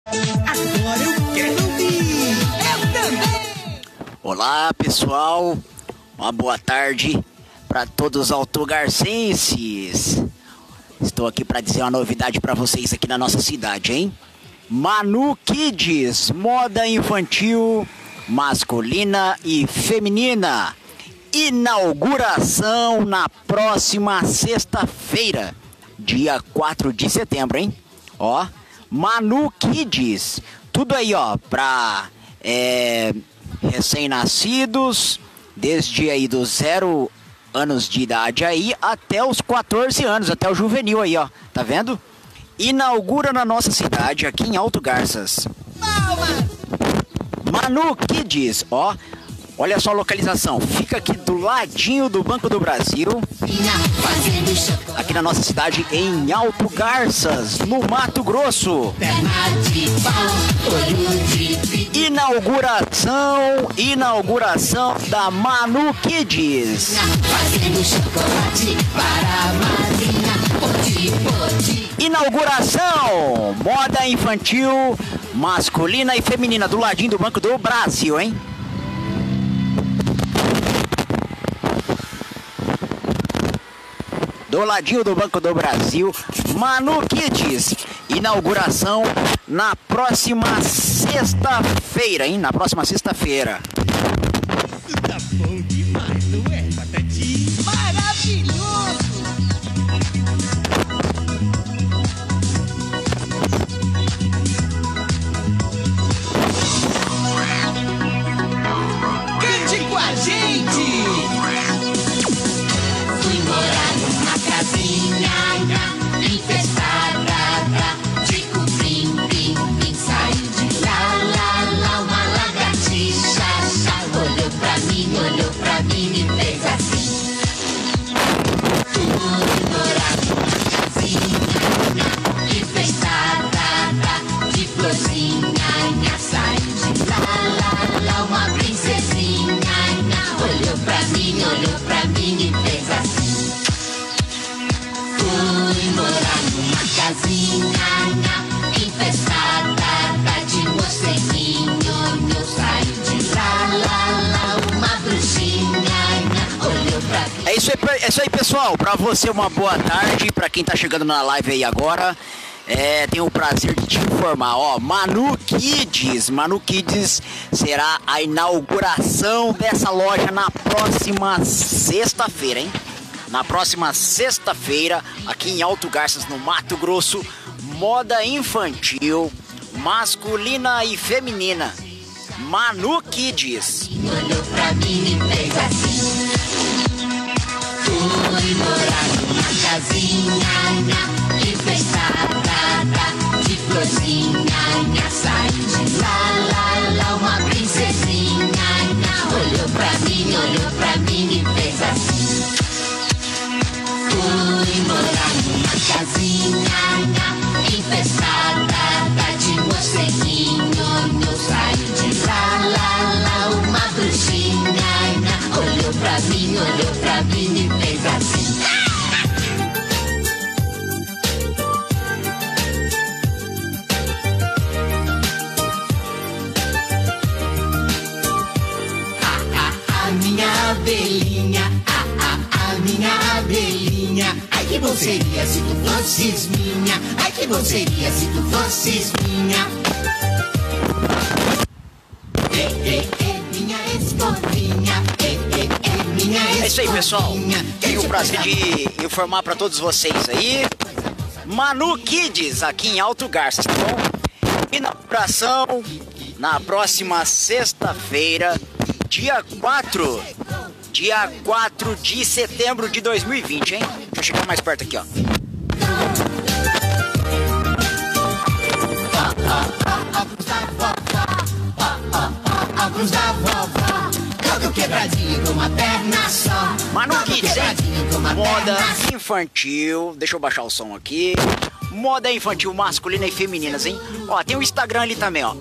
Agora eu quero ouvir. Eu também. Olá, pessoal. Uma boa tarde para todos os autogarcenses. Estou aqui para dizer uma novidade para vocês aqui na nossa cidade, hein? Manu Kids, moda infantil, masculina e feminina. Inauguração na próxima sexta-feira, dia 4 de setembro, hein? Ó, Manu Kids, tudo aí, ó, para recém-nascidos, desde aí dos 0 anos de idade aí até os 14 anos, até o juvenil aí, ó, tá vendo? Inaugura na nossa cidade, aqui em Alto Garças. Manu Kids, ó. Olha só a localização. Fica aqui do ladinho do Banco do Brasil. Aqui na nossa cidade, em Alto Garças, no Mato Grosso. Inauguração da Manu Kids. Inauguração, moda infantil, masculina e feminina, do ladinho do Banco do Brasil, hein? Do ladinho do Banco do Brasil, Manu Kids. Inauguração na próxima sexta-feira, hein? Na próxima sexta-feira. Tá bom demais, não é, Patati? Maravilhoso! Cante com a gente! Fui morar numa casinha infestada de cupim, pim, pim. Saiu de lá, lá, lá, uma lagartixa. Olhou pra mim e fez assim. Fui morar numa casinha infestada de florzinha. Saiu de lá, lá, lá, uma princesinha. Olhou pra mim e fez assim. Fui morar numa casinha infestada de morceguinho. Saiu de lá, lá, lá, uma bruxinha. Olhou pra mim. É isso aí, pessoal. Pra você, uma boa tarde. Pra quem tá chegando na live aí agora, tenho o prazer de te informar, ó, Manu Kids será a inauguração dessa loja na próxima sexta-feira, hein? Na próxima sexta-feira, aqui em Alto Garças, no Mato Grosso, moda infantil, masculina e feminina. Manu Kids. Olhou pra mim e fez assim. Fui morar numa casinha infestada de florzinha. Saiu de lá, lá, lá, uma princesinha. Olhou pra mim e fez assim. Fui morar numa casinha infestada de morceguinho. Saiu de lá, lá, lá, uma bruxinha. Olhou pra mim e fez assim. A minha abelhinha, a minha abelhinha. Ai, que bom seria se tu fosses minha. Ai, que bom seria se tu fosses minha. Minha escovinha. Minha escovinha. É isso aí, pessoal. Tenho o prazer de informar pra todos vocês aí. Manu Kids, aqui em Alto Garças, tá bom? Inauguração na próxima sexta-feira, dia 4 de setembro de 2020, hein? Deixa eu chegar mais perto aqui, ó. Óculos da vovó, todo quebradinho com uma perna só. Manu Kids, hein? Com uma Moda perna só. infantil. Deixa eu baixar o som aqui. Moda infantil masculina e femininas, hein? Ó, tem o Instagram ali também, ó.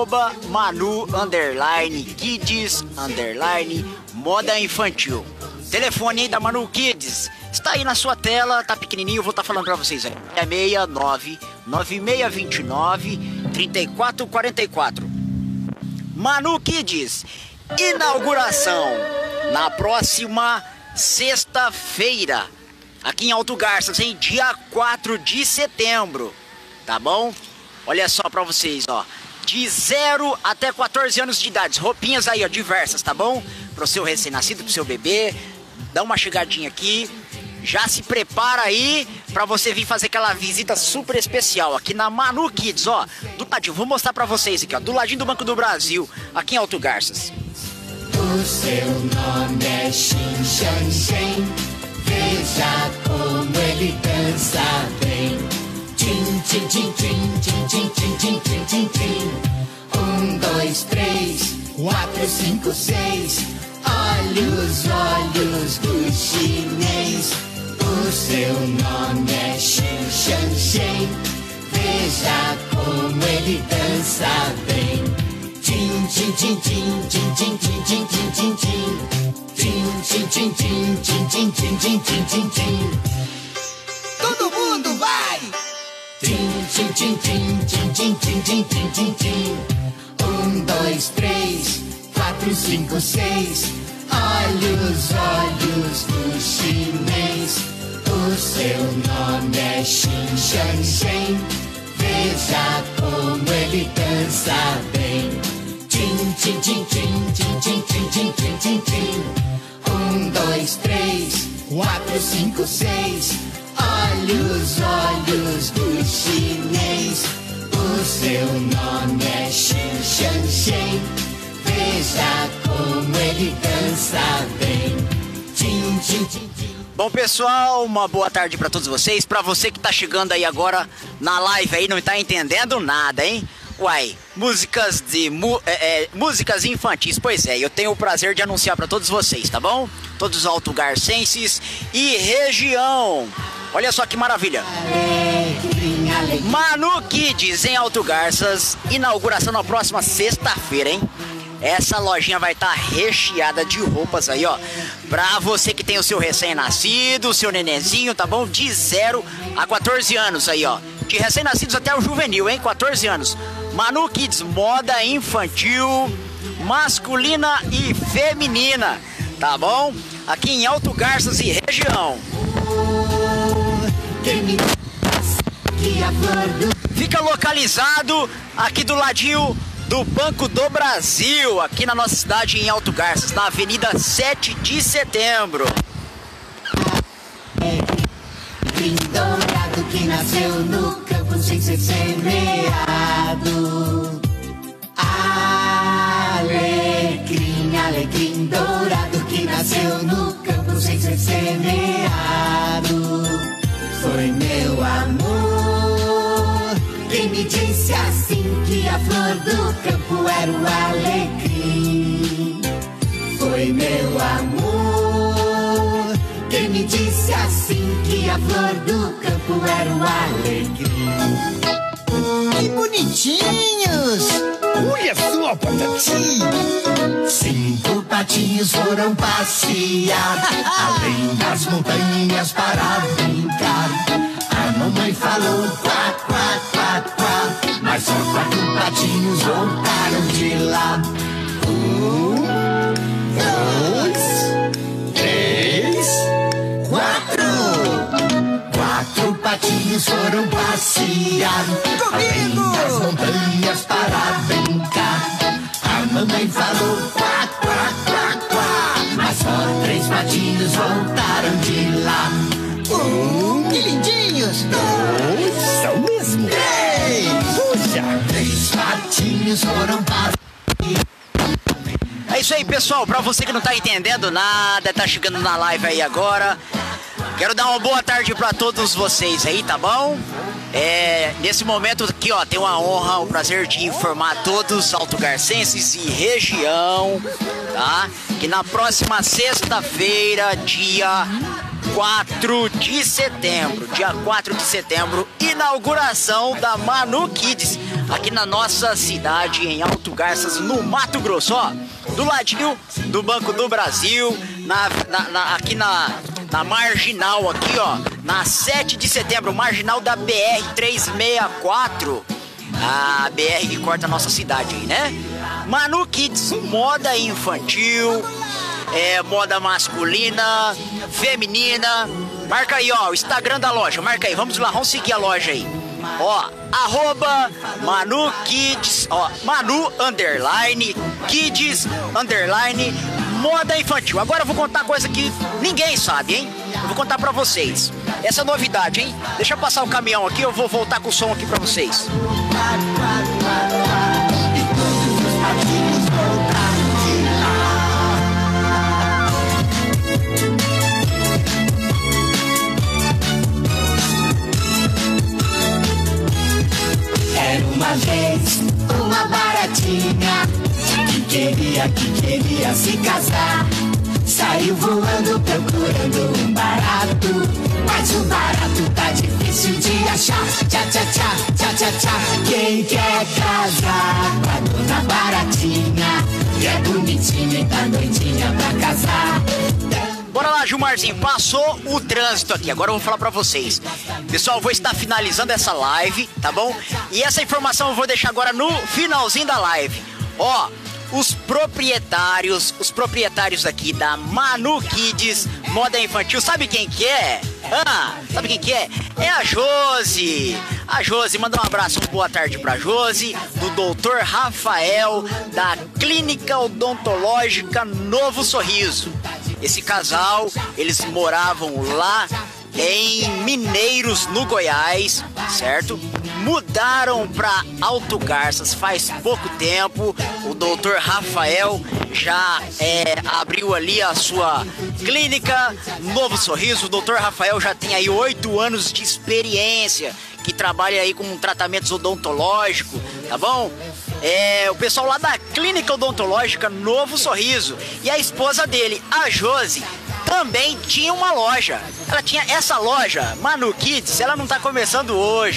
@Manu_Kids_ moda infantil. Telefone aí da Manu Kids. Está aí na sua tela, tá pequenininho, eu vou estar falando pra vocês aí. É 69 9629 3444. Manu Kids, inauguração na próxima sexta-feira, aqui em Alto Garças, em dia 4 de setembro, tá bom? Olha só pra vocês, ó, de 0 até 14 anos de idade, roupinhas aí, ó, diversas, tá bom? Pro seu recém-nascido, pro seu bebê, dá uma chegadinha aqui, já se prepara aí pra você vir fazer aquela visita super especial aqui na Manu Kids, ó, do ladinho, vou mostrar pra vocês aqui, ó, do ladinho do Banco do Brasil, aqui em Alto Garças. O seu nome é Xin Shan Shen, veja como ele dança bem. Tchim, tchim, tchim, tchim, tchim, tchim, tchim, tchim, tchim, tchim, tchim. 1, 2, 3, 4, 5, 6. Olha os olhos do chinês. O seu nome é Xin Shan Shen, veja como ele dança bem. Tchim, tchim, tchim, tchim, tchim, tchim, tchim, tchim, tchim, tchim. Tchim, tchim, tchim, tchim, tchim, tchim, tchim, tchim, tchim, tchim, tchim. Todo mundo vai! Tchim, tchim, tchim, tchim, tchim, tchim, tchim, tchim, tchim, tchim, tchim. 1, 2, 3, 4, 5, 6. Olha os olhos do chinês. O seu nome é Xin Shan Shen, veja como ele dança bem. Tchim, tchim, tchim, tchim, tchim, tchim, tchim, tchim, tchim, tchim, tchim. 1, 2, 3, 4, 5, 6. Olha os olhos do chinês. O seu nome é Xin Shan Shen, veja como ele dança bem. Tchim, tchim, tchim, tchim. Bom, pessoal, uma boa tarde pra todos vocês. Pra você que tá chegando aí agora na live aí, não tá entendendo nada, hein? Uai, músicas infantis, pois é, eu tenho o prazer de anunciar pra todos vocês, tá bom? Todos os altogarcenses e região. Olha só que maravilha. Manu Kids em Alto Garças, inauguração na próxima sexta-feira, hein? Essa lojinha vai estar recheada de roupas aí, ó, pra você que tem o seu recém-nascido, o seu nenenzinho, tá bom? De 0 a 14 anos aí, ó. De recém-nascidos até o juvenil, hein? 14 anos. Manu Kids, moda infantil, masculina e feminina, tá bom? Aqui em Alto Garças e região. Fica localizado aqui do ladinho do Banco do Brasil, aqui na nossa cidade em Alto Garças, na Avenida 7 de Setembro. Dourado que nasceu no campo sem ser semeado. Alecrim, alecrim dourado que nasceu no campo sem ser semeado. Foi meu amor quem me disse assim que a flor do campo era o alecrim. Foi meu amor quem me disse assim que a flor do campo era o alecrim. Que bonitinhos! Olha só, Patati! 5 patinhos foram passear além das montanhas para brincar. A mamãe falou quá, quá, quá, quá, mas só 4 patinhos voltaram de lá. 1, 2, 3, 4. 4 patinhos foram passear além das montanhas para brincar. A mamãe falou quá, quá, quá, quá, mas só 3 patinhos voltaram de lá. 1, Que lindinhos! 2, São mesmo! 3. Puxa! 3 patinhos foram passear. É isso aí, pessoal, pra você que não tá entendendo nada, tá chegando na live aí agora, quero dar uma boa tarde pra todos vocês aí, tá bom? Nesse momento aqui, ó, tenho a honra, o prazer de informar todos os altogarcenses e região, tá? Que na próxima sexta-feira, dia 4 de setembro, inauguração da Manu Kids, aqui na nossa cidade, em Alto Garças, no Mato Grosso, ó, do ladinho do Banco do Brasil, aqui na marginal, aqui, ó, na 7 de setembro, marginal da BR-364, A BR que corta a nossa cidade aí, né? Manu Kids, moda infantil, moda masculina, feminina. Marca aí, ó, o Instagram da loja, marca aí, vamos lá, vamos seguir a loja aí. Ó, @Manu Kids, ó, Manu _Kids _ moda infantil. Agora eu vou contar coisa que ninguém sabe, hein? Eu vou contar pra vocês. Essa é novidade, hein? Deixa eu passar o caminhão aqui, eu vou voltar com o som aqui pra vocês. Era uma vez uma baratinha que queria se casar. Saiu voando procurando um barato, mas o barato tá difícil de achar. Tchá, tchá, tchá, tchá, tchá, tchá. Quem quer casar com a dona baratinha, que é bonitinha e tá doidinha pra casar? Bora lá, Gilmarzinho, passou o trânsito aqui, agora eu vou falar pra vocês. Pessoal, eu vou estar finalizando essa live, tá bom? E essa informação eu vou deixar agora no finalzinho da live. Ó, os proprietários aqui da Manu Kids, moda infantil, sabe quem que é? Sabe quem que é? É a Josi. A Josi, manda um abraço, uma boa tarde pra Josi, do Dr. Rafael, da Clínica Odontológica Novo Sorriso. Esse casal, eles moravam lá em Mineiros, no Goiás, certo? Mudaram para Alto Garças faz pouco tempo. O Dr. Rafael já abriu ali a sua clínica Novo Sorriso. O Dr. Rafael já tem aí 8 anos de experiência, que trabalha aí com tratamentos odontológicos, tá bom? O pessoal lá da Clínica Odontológica Novo Sorriso. E a esposa dele, a Josi, também tinha uma loja. Ela tinha essa loja, Manu Kids, ela não tá começando hoje,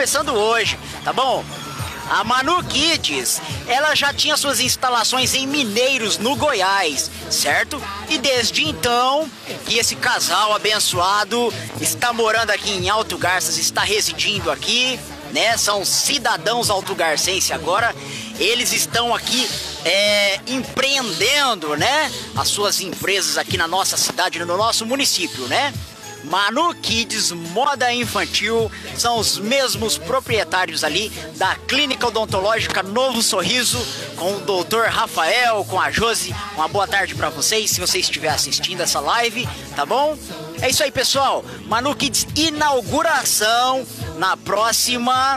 tá bom? A Manu Kids, ela já tinha suas instalações em Mineiros, no Goiás, certo? E desde então, que esse casal abençoado está morando aqui em Alto Garças, está residindo aqui, né? São cidadãos altogarcenses agora. Eles estão aqui empreendendo, né? As suas empresas aqui na nossa cidade, no nosso município, né? Manu Kids, moda infantil, são os mesmos proprietários ali da Clínica Odontológica Novo Sorriso, com o Dr. Rafael, com a Josi. Uma boa tarde pra vocês, se você estiver assistindo essa live, tá bom? É isso aí, pessoal. Manu Kids, inauguração na próxima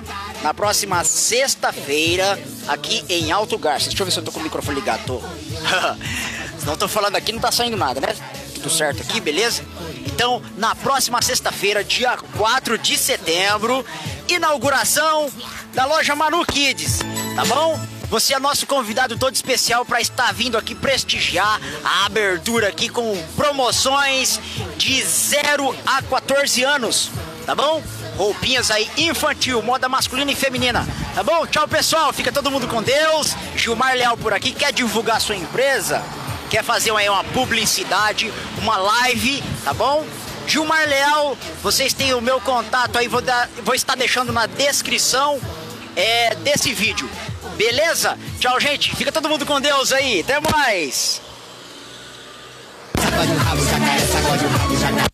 sexta-feira, aqui em Alto Garças. Deixa eu ver se eu tô com o microfone ligado, tô. Senão eu tô falando aqui, não tá saindo nada, né? Tudo certo aqui, beleza? Então, na próxima sexta-feira, dia 4 de setembro, inauguração da loja Manu Kids, tá bom? Você é nosso convidado todo especial para estar vindo aqui prestigiar a abertura aqui com promoções de 0 a 14 anos, tá bom? Roupinhas aí infantil, moda masculina e feminina, tá bom? Tchau, pessoal, fica todo mundo com Deus. Gilmar Leal por aqui, quer divulgar sua empresa? Quer fazer uma publicidade, uma live, tá bom? Gilmar Leal, vocês têm o meu contato aí, vou estar deixando na descrição desse vídeo, beleza? Tchau, gente, fica todo mundo com Deus aí, até mais! Sacode o rabo, jacaré, sacode o rabo, jacaré.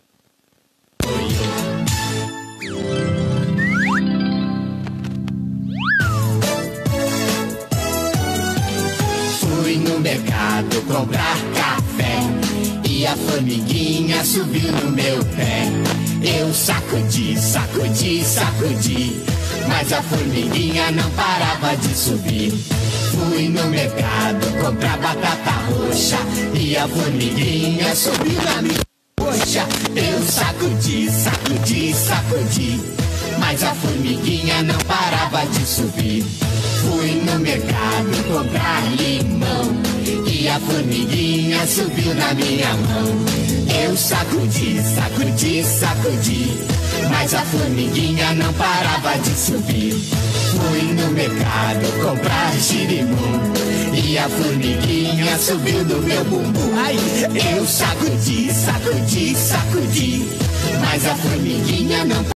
Fui no mercado comprar café e a formiguinha subiu no meu pé. Eu sacudi, sacudi, sacudi, mas a formiguinha não parava de subir. Fui no mercado comprar batata roxa e a formiguinha subiu na minha coxa. Eu sacudi, sacudi, sacudi, mas a formiguinha não parava de subir. Fui no mercado comprar limão e a formiguinha subiu na minha mão. Eu sacudi, sacudi, sacudi, mas a formiguinha não parava de subir. Fui no mercado comprar girimum e a formiguinha subiu no meu bumbum. Ai, eu sacudi, sacudi, sacudi, mas a formiguinha não